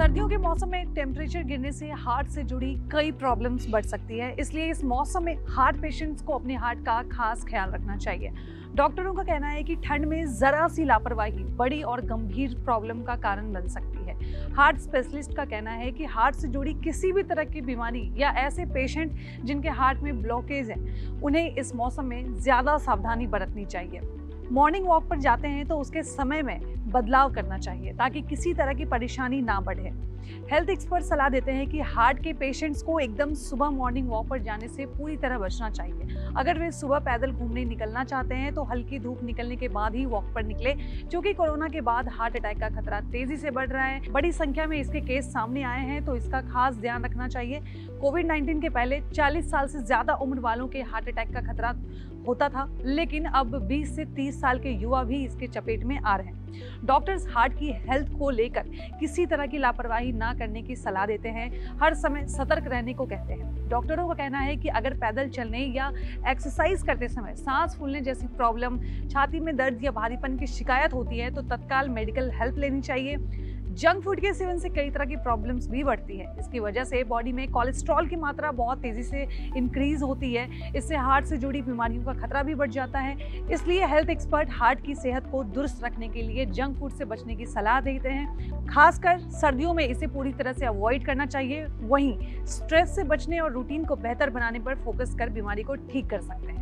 सर्दियों के मौसम में टेम्परेचर गिरने से हार्ट से जुड़ी कई प्रॉब्लम्स बढ़ सकती है, इसलिए इस मौसम में हार्ट पेशेंट्स को अपने हार्ट का खास ख्याल रखना चाहिए। डॉक्टरों का कहना है कि ठंड में जरा सी लापरवाही बड़ी और गंभीर प्रॉब्लम का कारण बन सकती है। हार्ट स्पेशलिस्ट का कहना है कि हार्ट से जुड़ी किसी भी तरह की बीमारी या ऐसे पेशेंट जिनके हार्ट में ब्लॉकेज है, उन्हें इस मौसम में ज्यादा सावधानी बरतनी चाहिए। मॉर्निंग वॉक पर जाते हैं तो उसके समय में बदलाव करना चाहिए ताकि किसी तरह की परेशानी ना बढ़े। हेल्थ एक्सपर्ट सलाह देते हैं कि हार्ट के पेशेंट्स को एकदम सुबह मॉर्निंग वॉक पर जाने से पूरी तरह बचना चाहिए। अगर वे सुबह पैदल घूमने निकलना चाहते हैं तो हल्की धूप निकलने के बाद ही वॉक पर निकले, क्योंकि कोरोना के बाद हार्ट अटैक का खतरा तेजी से बढ़ रहा है। बड़ी संख्या में इसके केस सामने आए हैं, तो इसका खास ध्यान रखना चाहिए। कोविड-19 के पहले 40 साल से ज्यादा उम्र वालों के हार्ट अटैक का खतरा होता था, लेकिन अब 20 से 30 साल के युवा भी इसके चपेट में आ रहे हैं। डॉक्टर्स हार्ट की हेल्थ को लेकर किसी तरह की लापरवाही ना करने की सलाह देते हैं, हर समय सतर्क रहने को कहते हैं। डॉक्टरों का कहना है कि अगर पैदल चलने या एक्सरसाइज करते समय सांस फूलने जैसी प्रॉब्लम, छाती में दर्द या भारीपन की शिकायत होती है तो तत्काल मेडिकल हेल्प लेनी चाहिए। जंक फूड के सेवन से कई तरह की प्रॉब्लम्स भी बढ़ती है। इसकी वजह से बॉडी में कोलेस्ट्रॉल की मात्रा बहुत तेजी से इंक्रीज होती है। इससे हार्ट से जुड़ी बीमारियों का खतरा भी बढ़ जाता है। इसलिए हेल्थ एक्सपर्ट हार्ट की सेहत को दुरुस्त रखने के लिए जंक फूड से बचने की सलाह देते हैं। खासकर सर्दियों में इसे पूरी तरह से अवॉइड करना चाहिए। वहीं स्ट्रेस से बचने और रूटीन को बेहतर बनाने पर फोकस कर बीमारी को ठीक कर सकते हैं।